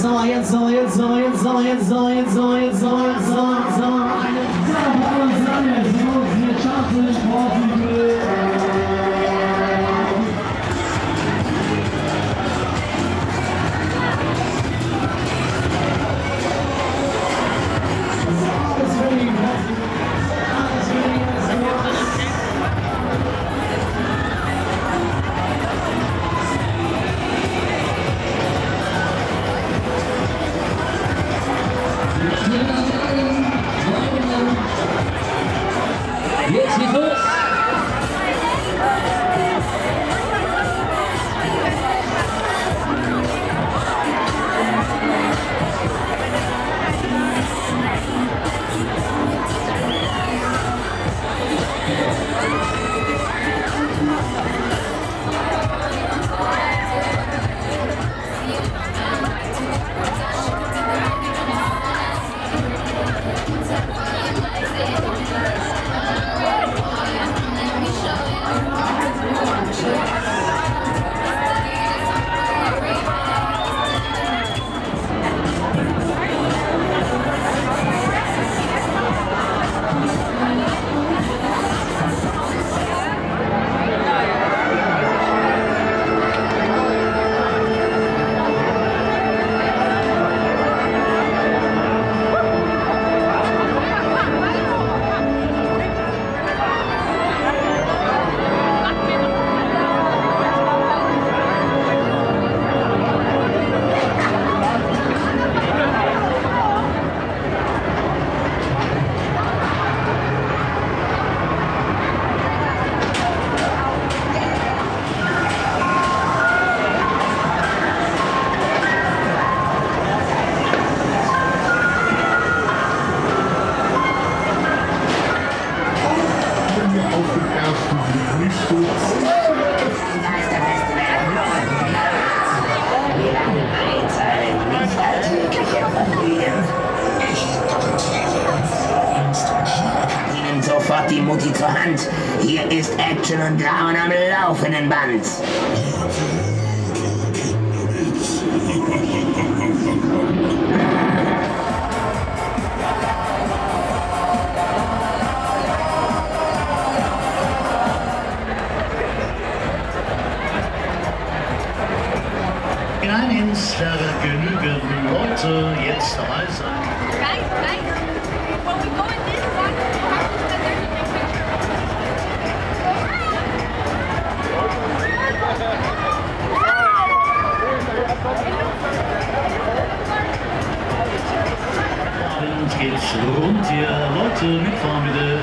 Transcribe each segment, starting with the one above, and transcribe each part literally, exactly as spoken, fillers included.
so, jetzt so, jetzt so, jetzt so, jetzt so, jetzt so, jetzt so, jetzt so, so. Eine Sache, so, wir schaffen Sportliebe. Jetzt geht's los! Sofort die Mutti zur Hand. Hier ist Action und Grauen am laufenden Band. Hinein ins Vergnügen, Leute, jetzt dabei sein. Guys, guys, when we go in this one, you have to stand there to take pictures. Und geht's rund hier, Leute, mitfahren bitte.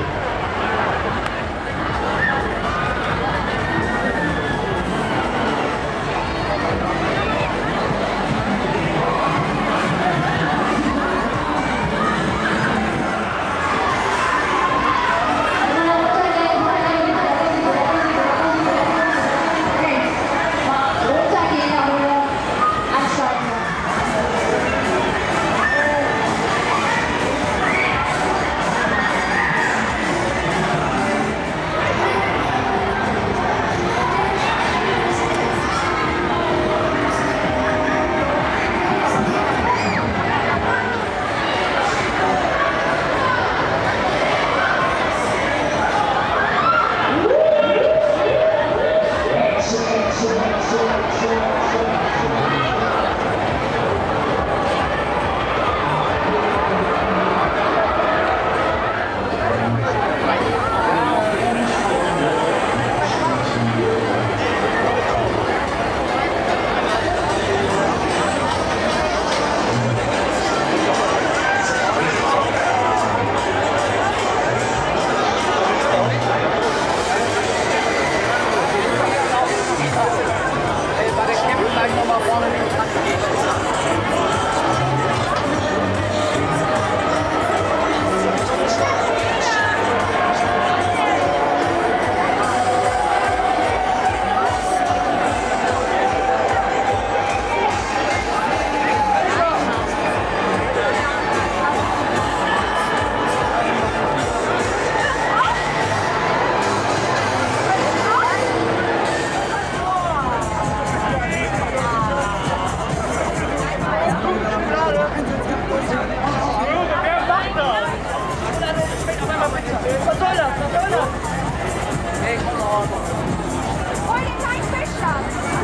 Was soll das? Was soll das? Hey, komm mal. Hol dir keinen Fisch ab.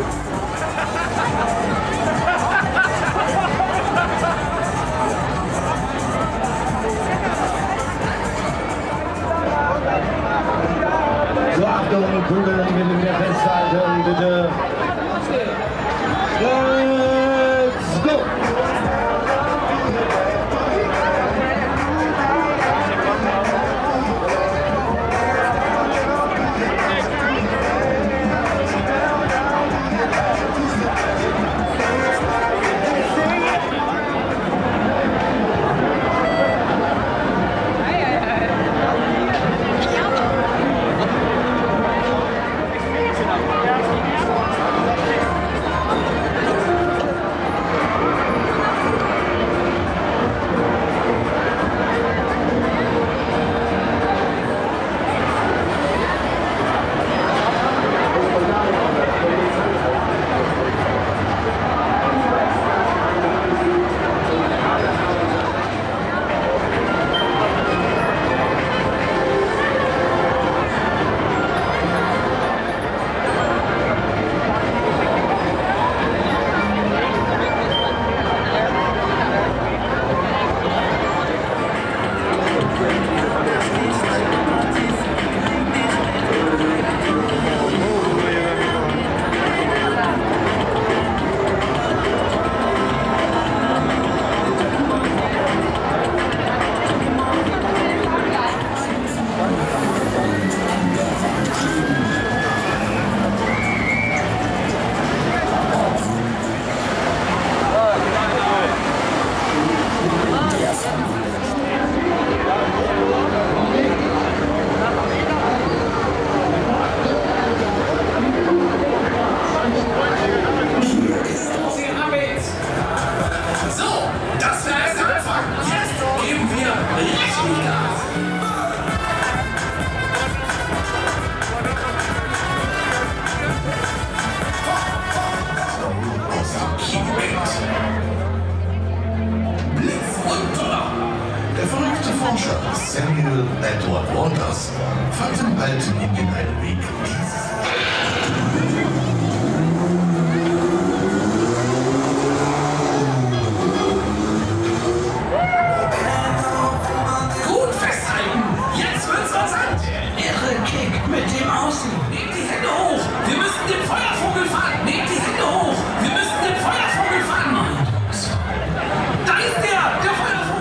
So, Achtung, Kugeln bitte wieder festhalten, bitte. Let's go! Samuel Edward Walters fand im alten Indien einen Weg. Gut festhalten! Jetzt wird's rasant! Irre Kick mit dem Außen! Nehmt die Hände hoch! Wir müssen den Feuervogel fahren! Nehmt die Hände hoch! Wir müssen den Feuervogel fahren! Da ist der! Der Feuervogel!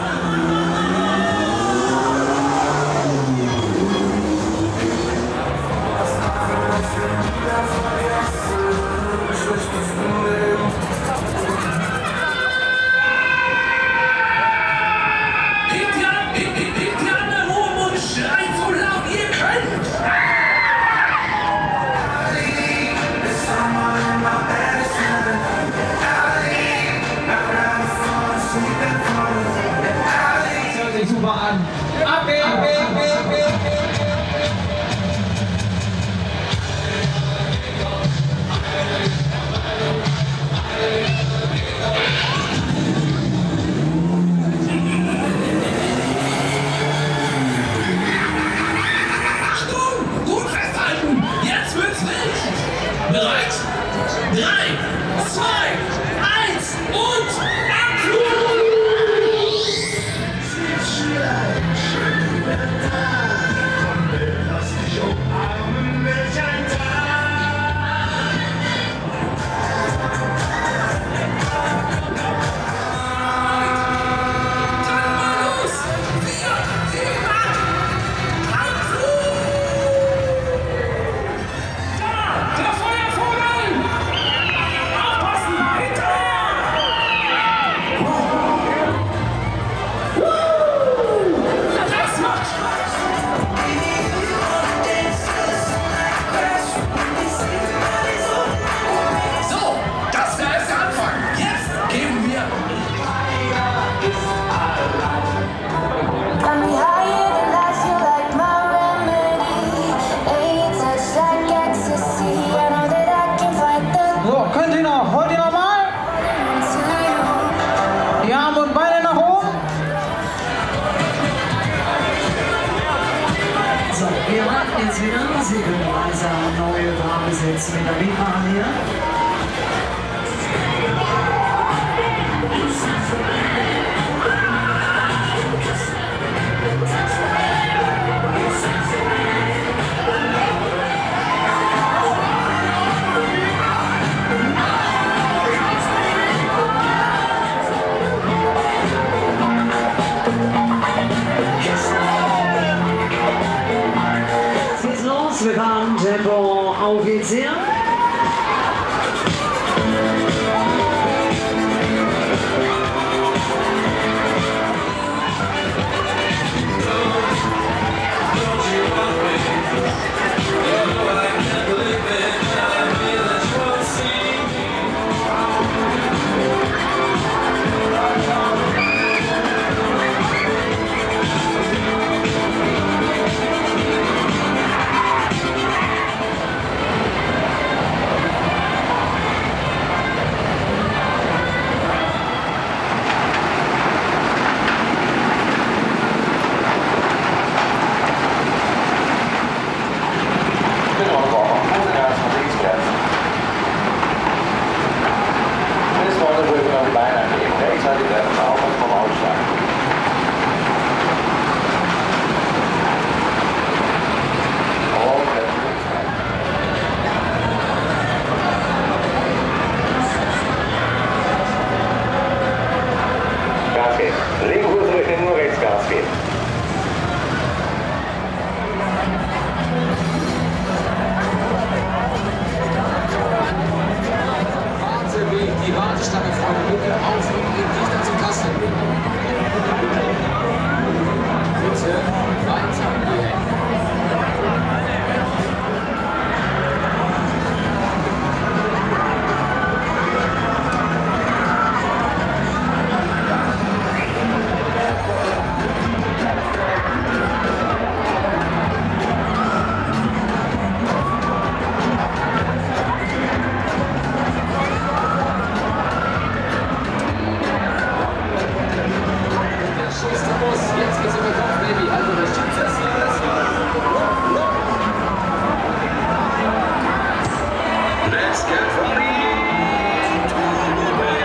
Super an. Ab, ab, ab, ab, ab. Achtung! Gut festhalten! Jetzt wird's wild! Bereit? Drei, zwei, eins und Abflug! Sie können langsam neue Draht besetzen mit der Liebhaber hier. Wir fahren Tempo, auf geht's hier. Die Warteschlange, Freunde, bitte auf und geht nicht zum Kasten. Bitte weitergehen. Jetzt geht's über Kopf, Baby. Also das Schiff ist Let's get ready to obey.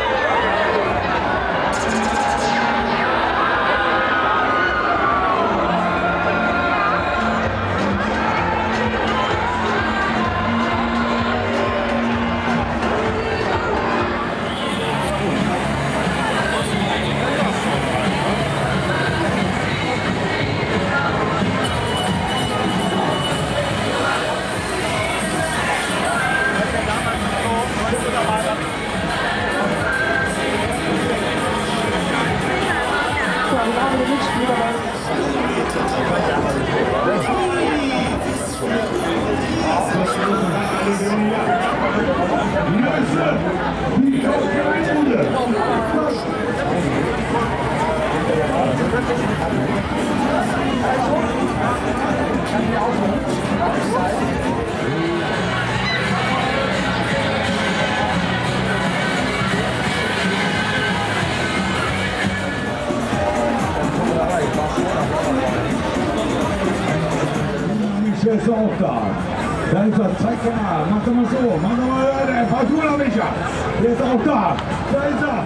Der ist auch da. Da ist er, zeig doch mal, mach doch mal so, mach doch mal, der Fortuna Micha. Der ist auch da. Da ist er.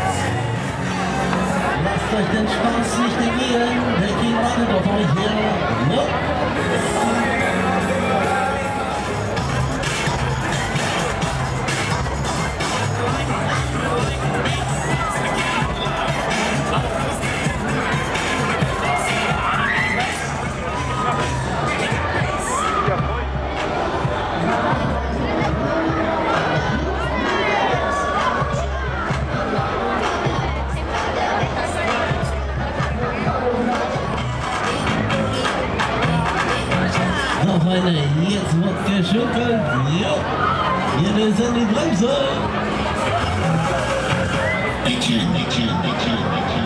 Lasst euch den Spaß nicht negieren, der King wartet auf euch her. Noch eine, jetzt wird geschüttelt. Ja, hier ist an die Bremse. Mädchen, Mädchen, Mädchen, Mädchen.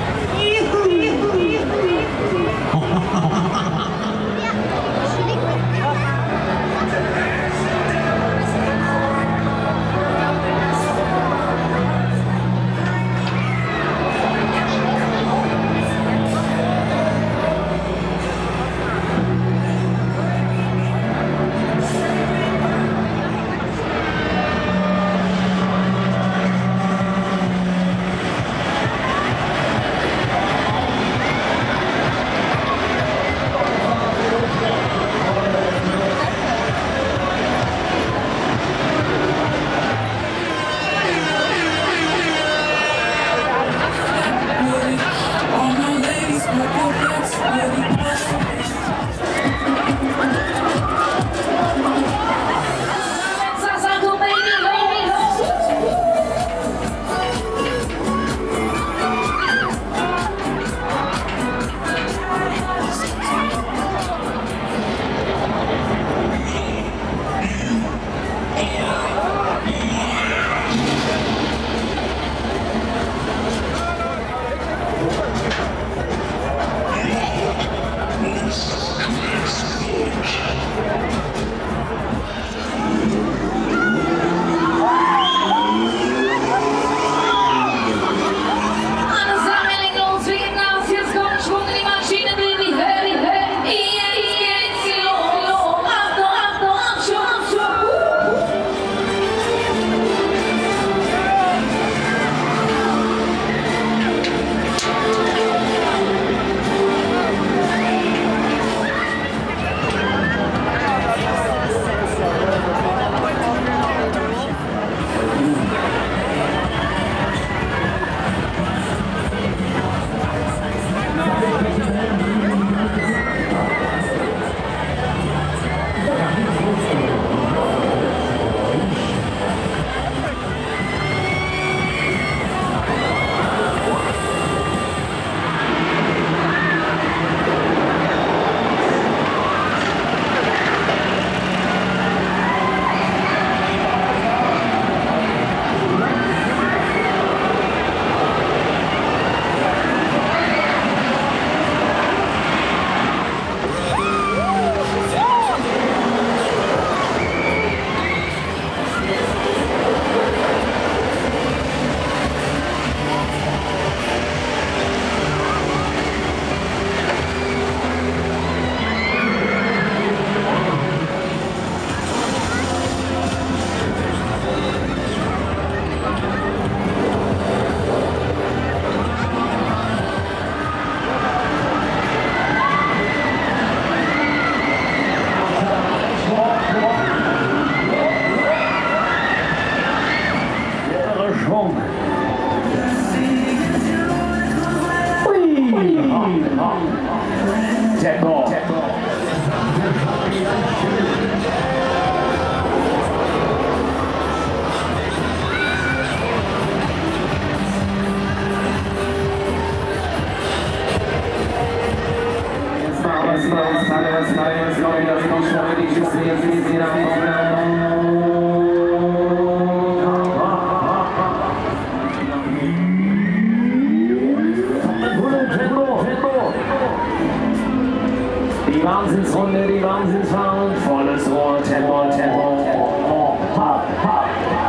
Die Wahnsinnsrunde, die Wahnsinnsfahrt, volles Rohr, Tempo, Tempo, Tempo, ha, ha.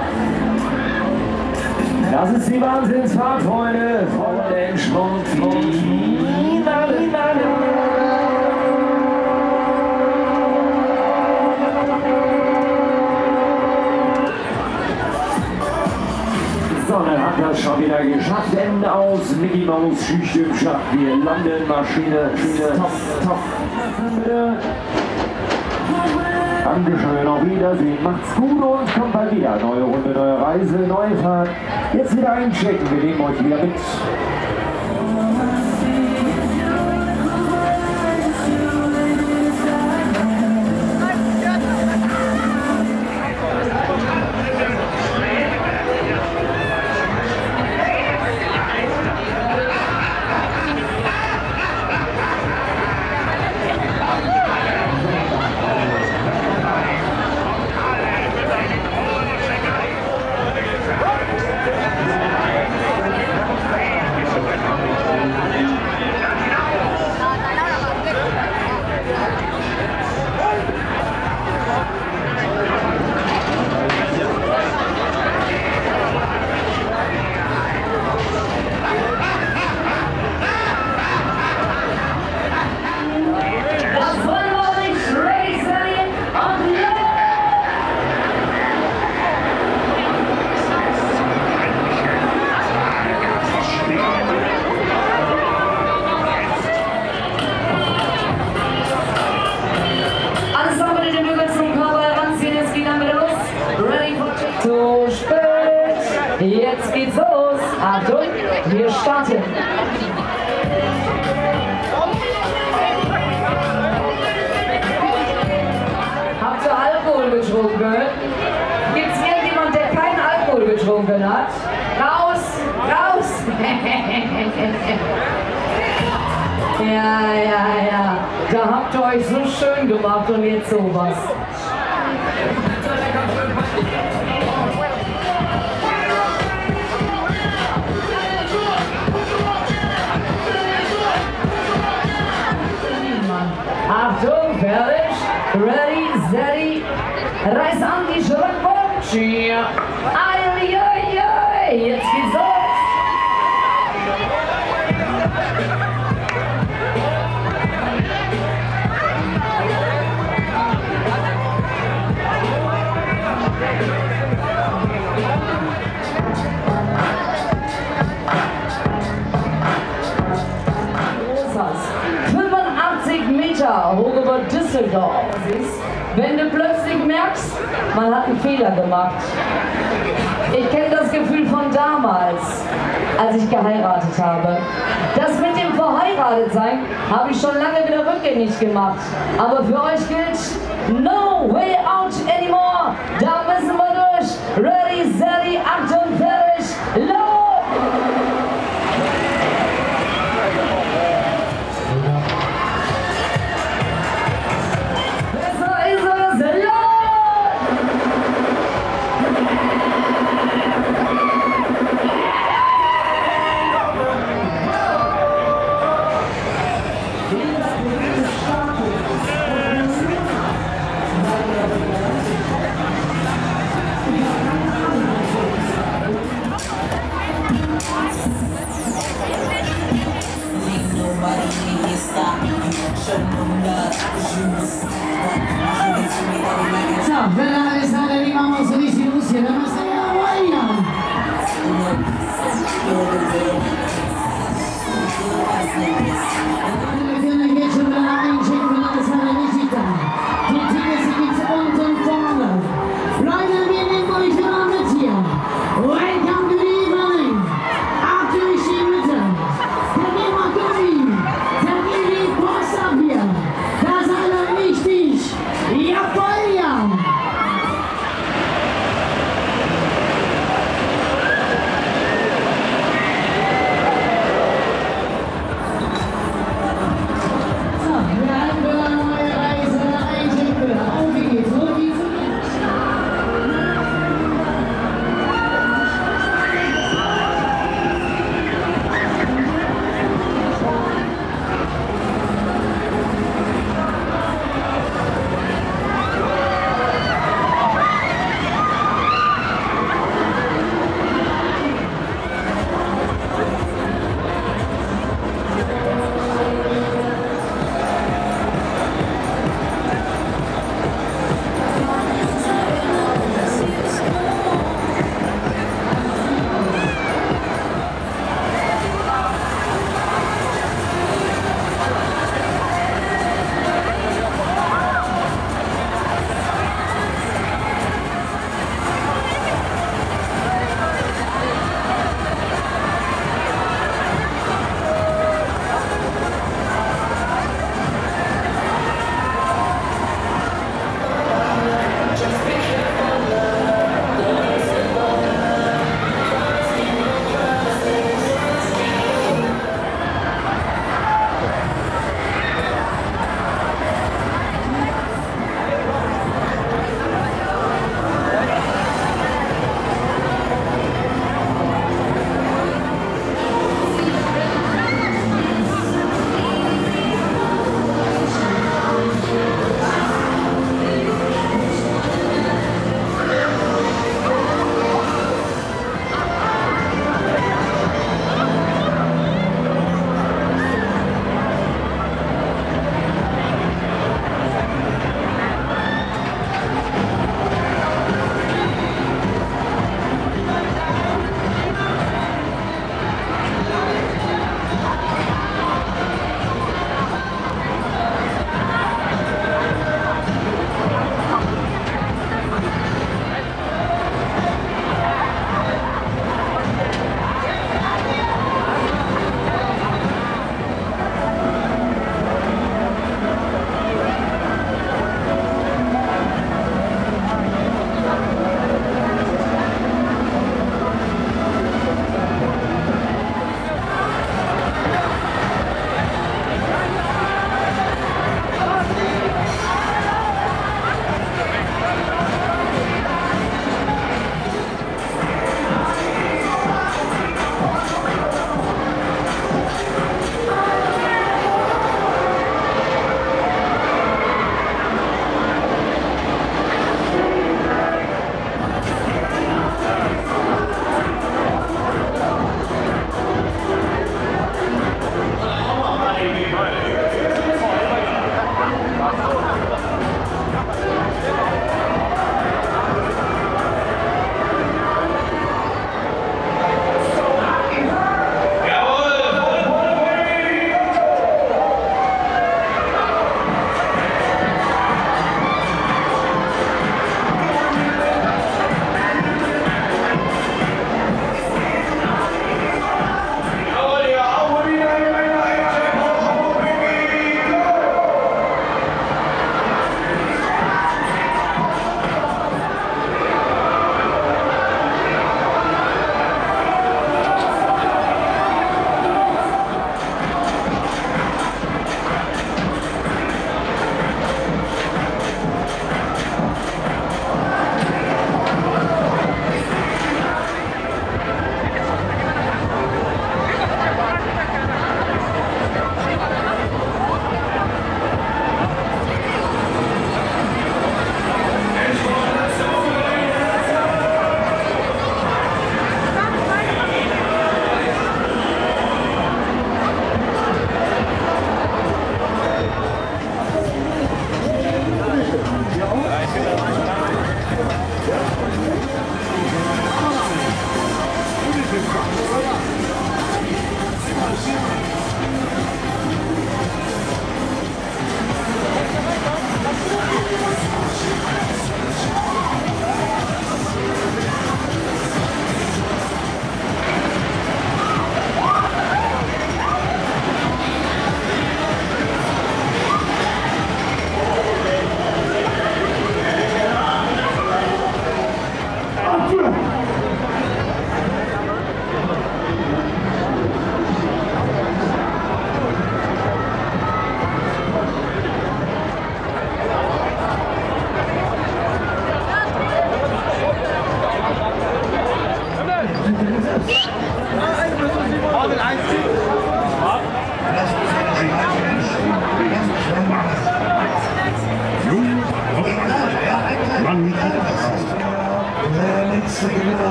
Das ist die Wahnsinnsfahrt, Freunde, voll den Schwung, Viva, Viva, Die Sonne hat das schon wieder Schachten aus Mickey Maus Schicht im Schacht. Wir landen, Maschine, Schiene, top, top. Dankeschön, auf Wiedersehen, macht's gut und kommt bald wieder. Neue Runde, neue Reise, neue Fahrt. Jetzt wieder einchecken, wir nehmen euch wieder mit. Jetzt geht's los. Achtung, wir starten. Habt ihr Alkohol getrunken? Gibt's irgendjemand, der keinen Alkohol getrunken hat? Raus, raus! Ja, ja, ja. Da habt ihr euch so schön gemacht und jetzt sowas. Achtung, fertig, ready, steady, reiß an die Schlagbox. Ai, ai, ai, jetzt geht's los. Hoch über Düsseldorf. Wenn du plötzlich merkst, man hat einen Fehler gemacht. Ich kenne das Gefühl von damals, als ich geheiratet habe. Das mit dem Verheiratetsein habe ich schon lange wieder rückgängig gemacht. Aber für euch gilt, no way out anymore. Da müssen wir durch. Ready, steady, Achtung, fertig, los! So, per arrestare arrivamos a distribución, la más allá, vaya. Attenzione che c'è una Eincheck per la sala visita. Die Tickets gibt's unten vorne. Leute, wir nehmen euch wieder mit hier. Welcome to the evening. Achtung, ich stehe Mitte. Der Nehmer Gummi. Der Gummi Post ab hier. Das ist alle wichtig. Ja, Feuer.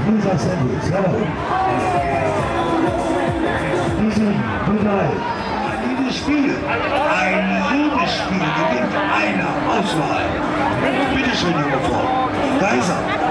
Unser Sandwich, jawohl. Die sind bereit. Ein Liebesspiel. Ein Liebesspiel gewinnt einer Auswahl. Bitte schön, junge Frau. Da ist er.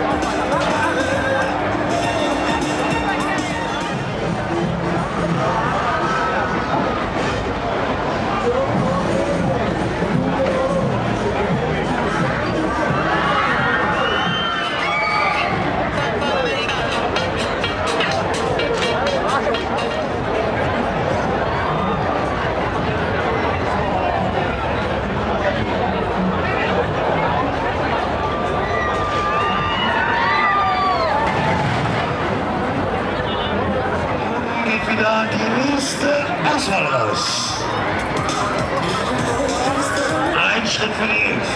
Wieder die nächste Auswahl raus. Ein Schritt für die Elf.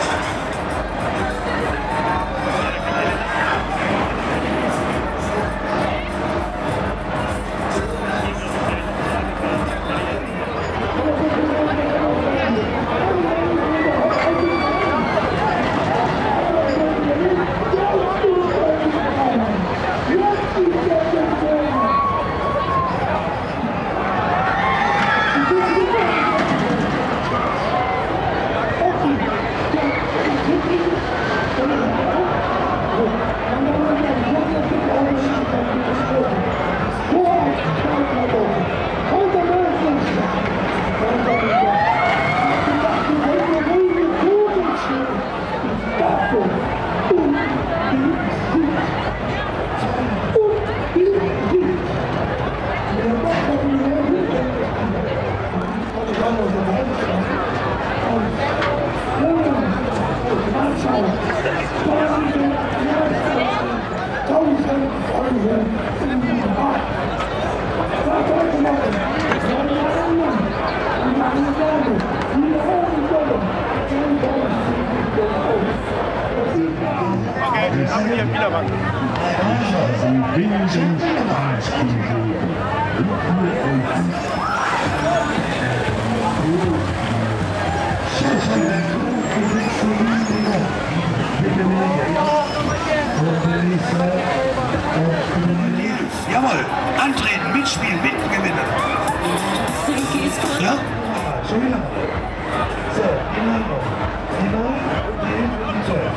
Jawohl, antreten, mitspielen, mitgewinnen. Ja? Schon wieder. So, genau noch. Genau, den und zwölf.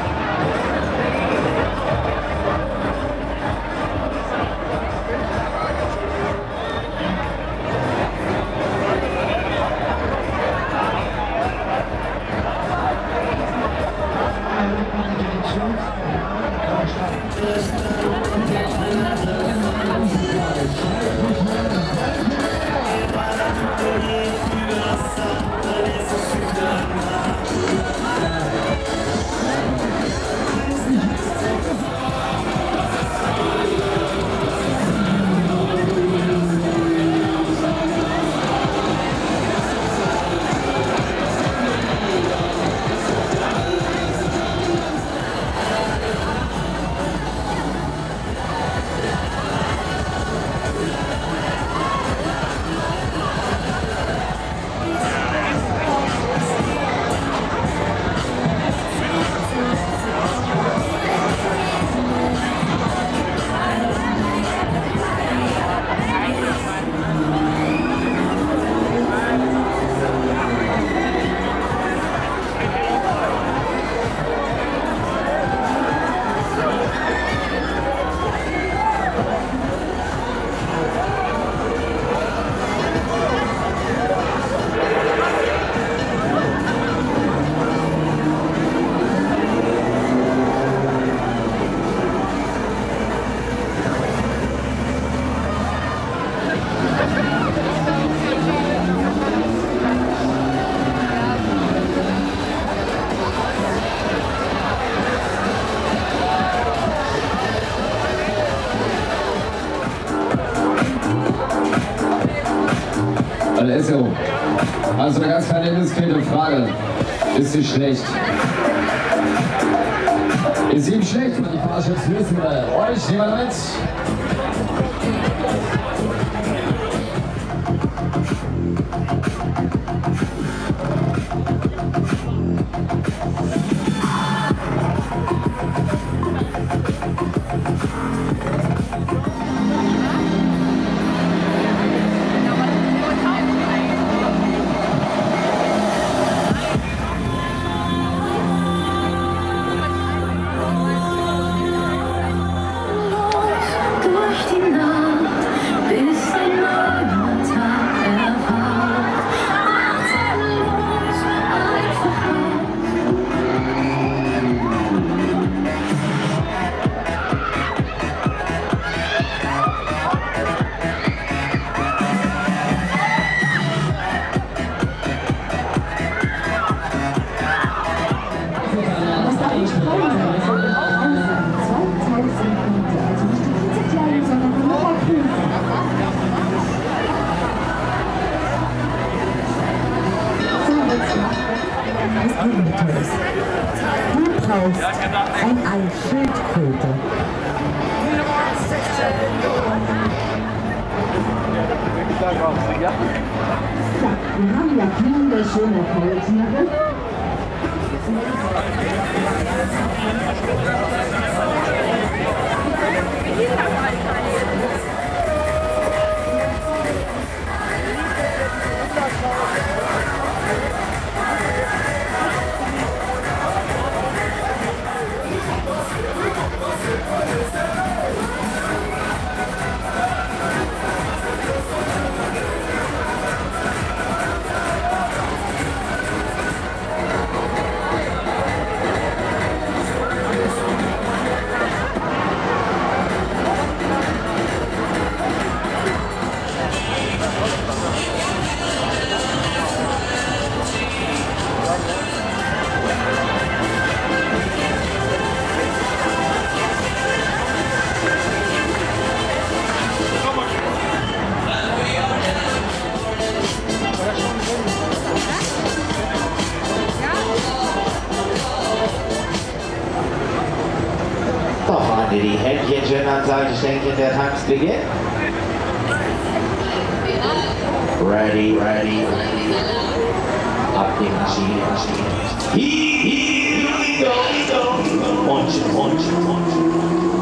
Alessio, also eine ganz kleine indiskrete Frage. Ist sie schlecht? Ist ihm schlecht? Die Fahrschutz wissen wir. Euch, nehmen wir mit. wir haben ja wunderschöne Volltiere. Die Händchen schön an Seitenstänkchen, der Tanz beginnt. Ready, ready, ready. Ab die Maschine, Maschine. Here we go, we go. Munchen, munchen, munchen.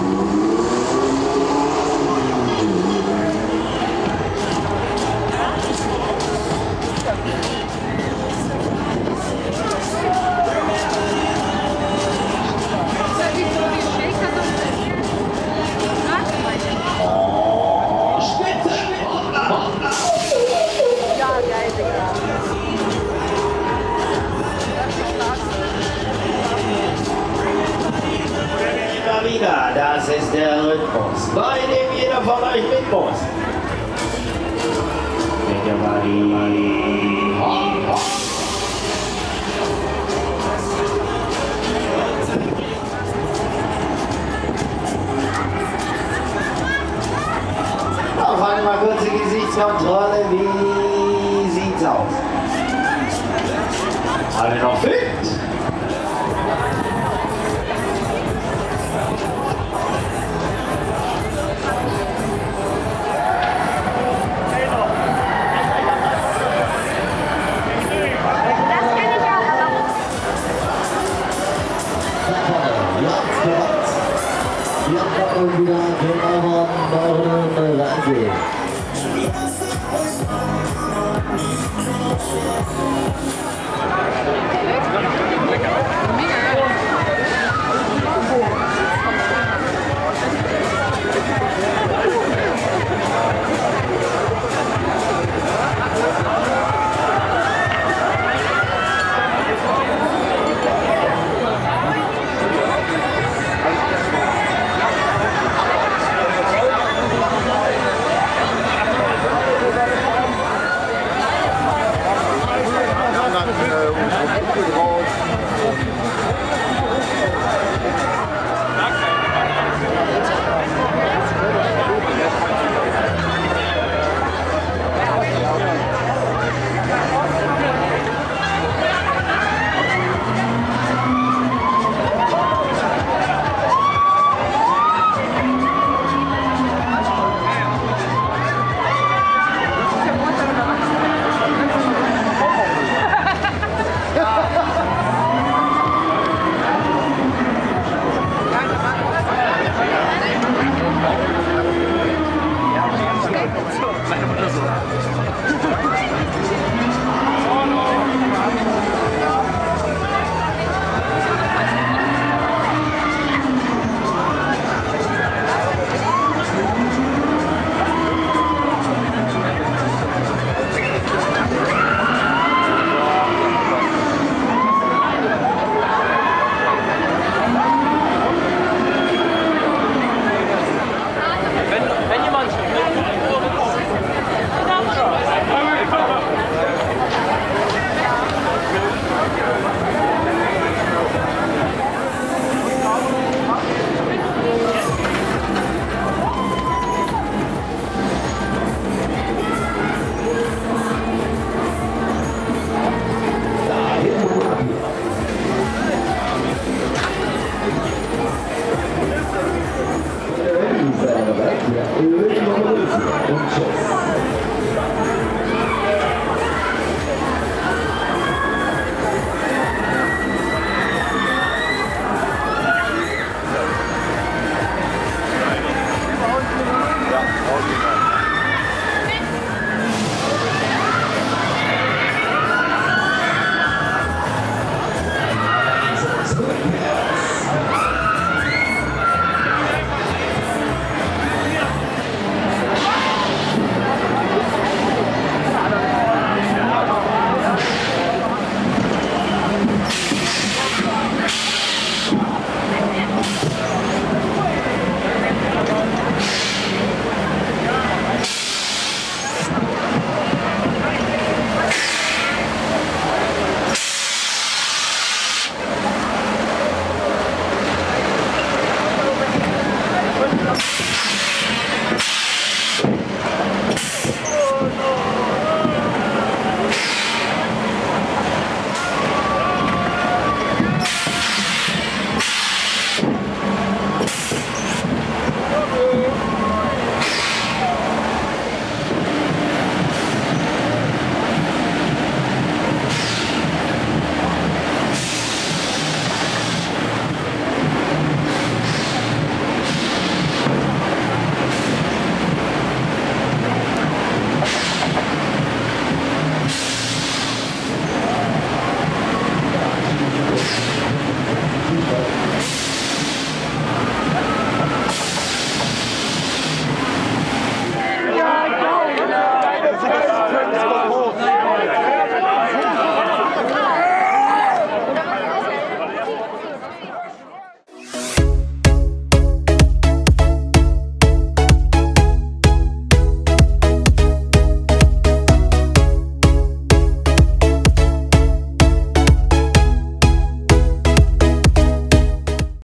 Wieder, das ist der Rhythmus, bei dem jeder von euch mit muss. Take your body. Hop, hop. Noch einmal kurze Gesichtskontrolle, wie sieht's aus? Alle noch fit? Und wieder genau vorne reingehen.